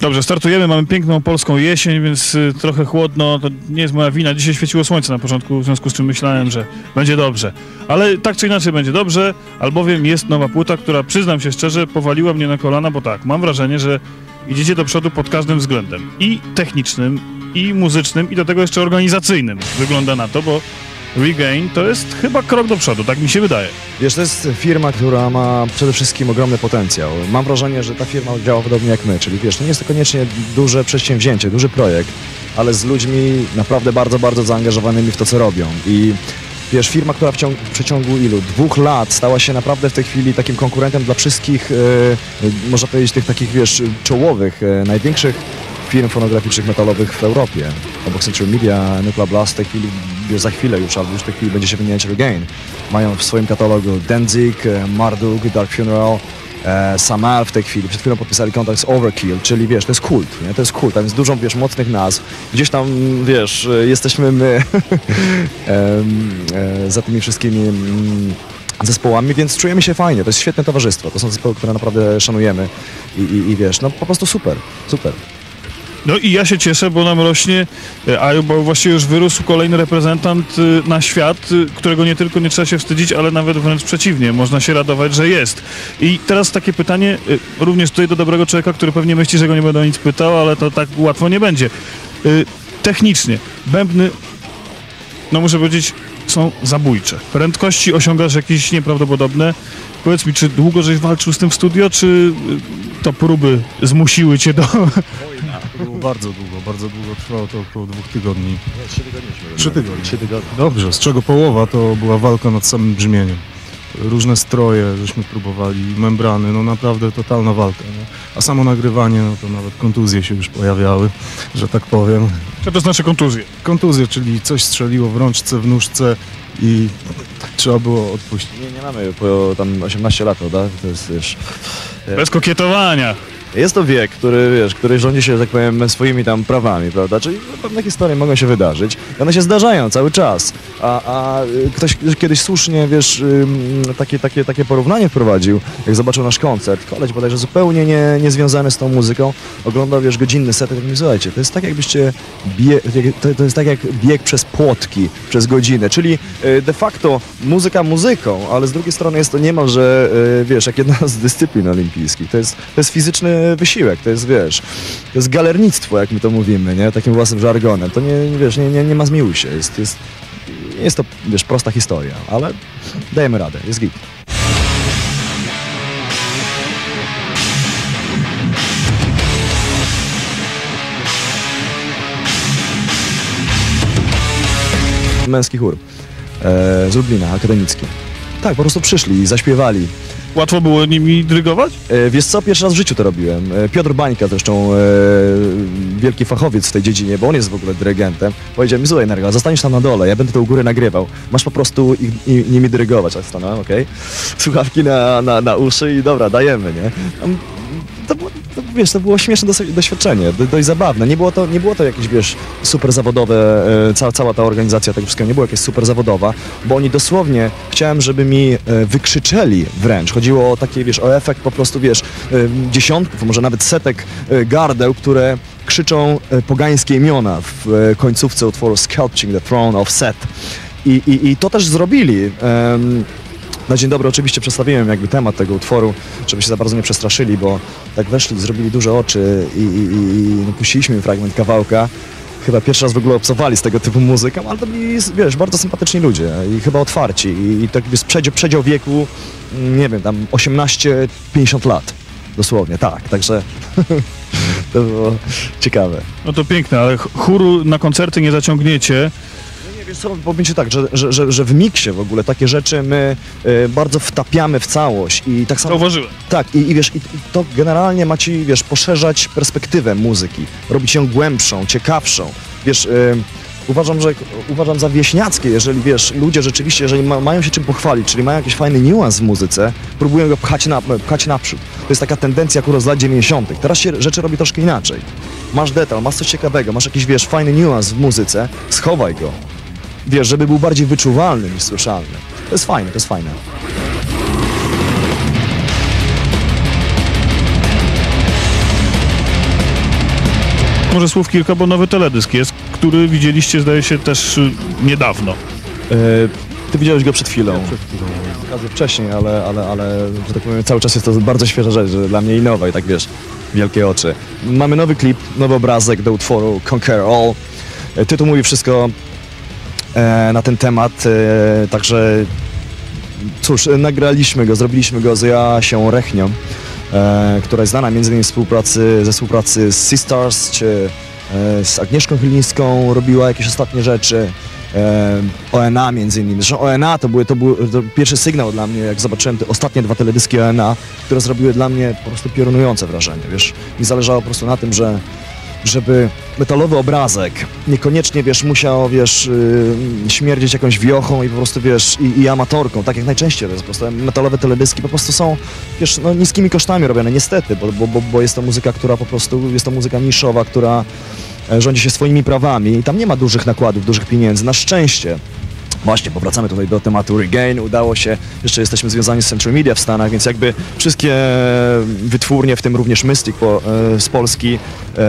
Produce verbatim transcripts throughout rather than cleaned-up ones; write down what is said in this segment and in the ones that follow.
Dobrze, startujemy, mamy piękną polską jesień, więc y, trochę chłodno, to nie jest moja wina. Dzisiaj świeciło słońce na początku, w związku z czym myślałem, że będzie dobrze. Ale tak czy inaczej będzie dobrze, albowiem jest nowa płyta, która, przyznam się szczerze, powaliła mnie na kolana, bo tak, mam wrażenie, że idziecie do przodu pod każdym względem. I technicznym, i muzycznym, i do tego jeszcze organizacyjnym. Wygląda na to, bo Regain to jest chyba krok do przodu, tak mi się wydaje. Wiesz, to jest firma, która ma przede wszystkim ogromny potencjał. Mam wrażenie, że ta firma działa podobnie jak my, czyli wiesz, to nie jest to koniecznie duże przedsięwzięcie, duży projekt, ale z ludźmi naprawdę bardzo, bardzo zaangażowanymi w to, co robią. I wiesz, firma, która w, ciągu, w przeciągu ilu? Dwóch lat stała się naprawdę w tej chwili takim konkurentem dla wszystkich, e, można powiedzieć, tych takich, wiesz, czołowych, e, największych firm fonograficznych metalowych w Europie. Obok Century Media, Nuclear Blast w tej chwili, wiesz, za chwilę już, albo już w tej chwili będzie się wymieniać Regain. Mają w swoim katalogu Danzig, Marduk, Dark Funeral, e, Samal w tej chwili. Przed chwilą podpisali kontrakt z Overkill, czyli wiesz, to jest kult, nie? To jest kult, tam jest dużo, wiesz, mocnych nazw. Gdzieś tam, wiesz, jesteśmy my e, e, za tymi wszystkimi mm, zespołami, więc czujemy się fajnie. To jest świetne towarzystwo. To są zespoły, które naprawdę szanujemy i, i, i wiesz, no po prostu super, super. No i ja się cieszę, bo nam rośnie, a bo właściwie już wyrósł kolejny reprezentant na świat, którego nie tylko nie trzeba się wstydzić, ale nawet wręcz przeciwnie, można się radować, że jest. I teraz takie pytanie, również tutaj do dobrego człowieka, który pewnie myśli, że go nie będę o nic pytał, ale to tak łatwo nie będzie. Technicznie, bębny, no muszę powiedzieć, są zabójcze. Prędkości osiągasz jakieś nieprawdopodobne. Powiedz mi, czy długo żeś walczył z tym w studio, czy to próby zmusiły cię do... To było bardzo długo, bardzo długo trwało to około dwóch tygodni. Nie, trzy tygodnie. Trzy tygodnie. Trzy tygodnie. Dobrze, z czego połowa to była walka nad samym brzmieniem. Różne stroje, żeśmy próbowali, membrany, no naprawdę totalna walka. No. A samo nagrywanie, no to nawet kontuzje się już pojawiały, że tak powiem. Co to znaczy kontuzje? Kontuzje, czyli coś strzeliło w rączce, w nóżce i trzeba było odpuścić. Nie, nie mamy po tam osiemnaście lat, prawda? To jest, wiesz... Bez kokietowania. Jest to wiek, który, wiesz, który rządzi się, że tak powiem, swoimi tam prawami, prawda? Czyli pewne historie mogą się wydarzyć i one się zdarzają cały czas. A, a ktoś kiedyś słusznie, wiesz, takie, takie, takie porównanie wprowadził, jak zobaczył nasz koncert. Koleś bodajże zupełnie nie, nie związany z tą muzyką, oglądał, wiesz, godzinny set i tak mi, słuchajcie, to jest tak jakbyście, bie, to, to jest tak jak bieg przez płotki, przez godzinę, czyli de facto muzyka muzyką, ale z drugiej strony jest to niemalże, wiesz, jak jedna z dyscyplin olimpijskich. To jest, to jest fizyczny wysiłek, to jest, wiesz, to jest galernictwo, jak my to mówimy, nie? Takim własnym żargonem. To nie, wiesz, nie, nie, nie ma zmiłuj się. Jest, jest, jest to, wiesz, prosta historia, ale dajemy radę, jest git. Męski chór e, z Lublina, akademicki. Tak, po prostu przyszli i zaśpiewali. Łatwo było nimi dyrygować? E, wiesz co, pierwszy raz w życiu to robiłem. E, Piotr Bańka zresztą, e, wielki fachowiec w tej dziedzinie, bo on jest w ogóle dyrygentem, powiedział mi, słuchaj Nergal, zostaniesz tam na dole, ja będę to u góry nagrywał. Masz po prostu ich, i, nimi dyrygować. Tak stanąłem, okej. Okay. Słuchawki na, na, na uszy i dobra, dajemy, nie? Tam, to było, to, wiesz, to było śmieszne doświadczenie, do, dość zabawne. Nie było to, nie było to jakieś, wiesz, super zawodowe, e, cała, cała ta organizacja tego wszystkiego nie była jakaś super zawodowa, bo oni dosłownie, chciałem, żeby mi e, wykrzyczeli wręcz. Chodziło o taki, wiesz, o efekt po prostu, wiesz, e, dziesiątków, może nawet setek e, gardeł, które krzyczą e, pogańskie imiona w e, końcówce utworu Sculpting the Throne of Set. I, i, i to też zrobili. E, Na dzień dobry oczywiście przedstawiłem jakby temat tego utworu, żeby się za bardzo nie przestraszyli, bo tak weszli, zrobili duże oczy i, i, i no, puściliśmy im fragment kawałka. Chyba pierwszy raz w ogóle obcowali z tego typu muzyką, ale to byli, wiesz, bardzo sympatyczni ludzie i chyba otwarci. I, i tak jest przedział, przedział wieku, nie wiem, tam osiemnaście pięćdziesiąt lat. Dosłownie, tak, także to było ciekawe. No to piękne, ale chóru na koncerty nie zaciągniecie. Wiesz co, powiem ci tak, że, że, że, że w miksie w ogóle takie rzeczy my y, bardzo wtapiamy w całość i tak samo... Zauważyłem. Tak, i, i wiesz, i, i to generalnie ma ci, wiesz, poszerzać perspektywę muzyki, robić ją głębszą, ciekawszą. Wiesz, y, uważam, że uważam za wieśniackie, jeżeli, wiesz, ludzie rzeczywiście, jeżeli ma, mają się czym pochwalić, czyli mają jakiś fajny niuans w muzyce, próbują go pchać, na, pchać naprzód. To jest taka tendencja akurat z lat dziewięćdziesiątych. Teraz się rzeczy robi troszkę inaczej. Masz detal, masz coś ciekawego, masz jakiś, wiesz, fajny niuans w muzyce, schowaj go. Wiesz, żeby był bardziej wyczuwalny niż słyszalny. To jest fajne, to jest fajne. Może słów kilka, bo nowy teledysk jest, który widzieliście, zdaje się, też y, niedawno. E, ty widziałeś go przed chwilą. Przed chwilą. Okazję wcześniej, ale, ale, ale, że tak powiem, cały czas jest to bardzo świeża rzecz, że dla mnie i nowa i tak wiesz, wielkie oczy. Mamy nowy klip, nowy obrazek do utworu Conquer All. E, Tytuł mówi wszystko e, na ten temat, e, także cóż, e, nagraliśmy go, zrobiliśmy go z Joasią Rechnią, e, która jest znana między innymi współpracy, ze współpracy z Sisters, czy e, z Agnieszką Chylińską robiła jakieś ostatnie rzeczy. E, O N A między innymi. Zresztą O N A to, były, to był to pierwszy sygnał dla mnie, jak zobaczyłem te ostatnie dwa teledyski O N A, które zrobiły dla mnie po prostu piorunujące wrażenie, wiesz. Mi zależało po prostu na tym, że żeby metalowy obrazek niekoniecznie, wiesz, musiał, wiesz, yy, śmierdzieć jakąś wiochą i po prostu, wiesz, i, i amatorką, tak jak najczęściej to jest po prostu. Metalowe teledyski po prostu są, wiesz, no, niskimi kosztami robione, niestety, bo, bo, bo, bo jest to muzyka, która po prostu, jest to muzyka niszowa, która rządzi się swoimi prawami i tam nie ma dużych nakładów, dużych pieniędzy, na szczęście. Właśnie, bo wracamy tutaj do tematu Regain, udało się, jeszcze jesteśmy związani z Central Media w Stanach, więc jakby wszystkie wytwórnie, w tym również Mystic po, e, z Polski, e,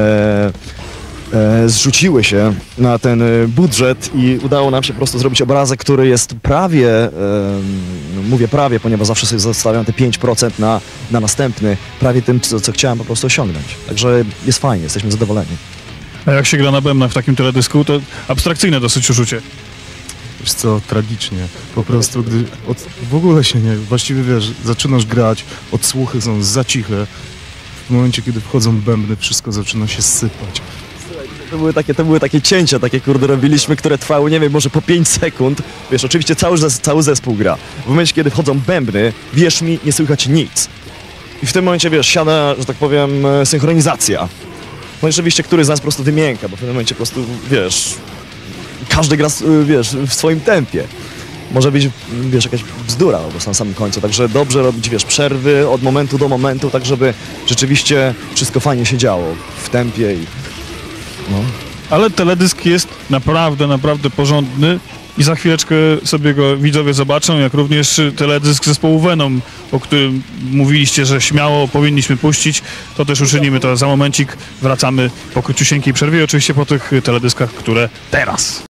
e, zrzuciły się na ten budżet i udało nam się po prostu zrobić obrazek, który jest prawie, e, no mówię prawie, ponieważ zawsze sobie zostawiam te pięć procent na, na następny, prawie tym, co, co chciałem po prostu osiągnąć. Także jest fajnie, jesteśmy zadowoleni. A jak się gra na bębnach w takim teledysku, to abstrakcyjne dosyć uczucie. Wiesz co, tragicznie. Po prostu, gdy od, w ogóle się nie, właściwie wiesz, zaczynasz grać, odsłuchy są za ciche. W momencie, kiedy wchodzą bębny, wszystko zaczyna się sypać. To były takie, to były takie cięcia, takie kurde robiliśmy, które trwały, nie wiem, może po pięć sekund. Wiesz, oczywiście cały, zes- cały zespół gra. W momencie, kiedy wchodzą bębny, wierz mi, nie słychać nic. I w tym momencie, wiesz, siada, że tak powiem, e, synchronizacja. No i oczywiście któryś z nas po prostu wymięka, bo w tym momencie po prostu, wiesz, każdy gra, s- wiesz, w swoim tempie. Może być, wiesz, jakaś bzdura po prostu na samym końcu, także dobrze robić, wiesz, przerwy od momentu do momentu, tak żeby rzeczywiście wszystko fajnie się działo w tempie i no. Ale teledysk jest naprawdę, naprawdę porządny i za chwileczkę sobie go widzowie zobaczą, jak również teledysk zespołu Venom, o którym mówiliście, że śmiało powinniśmy puścić, to też uczynimy to za momencik. Wracamy po króciusieńkiej przerwie i oczywiście po tych teledyskach, które teraz.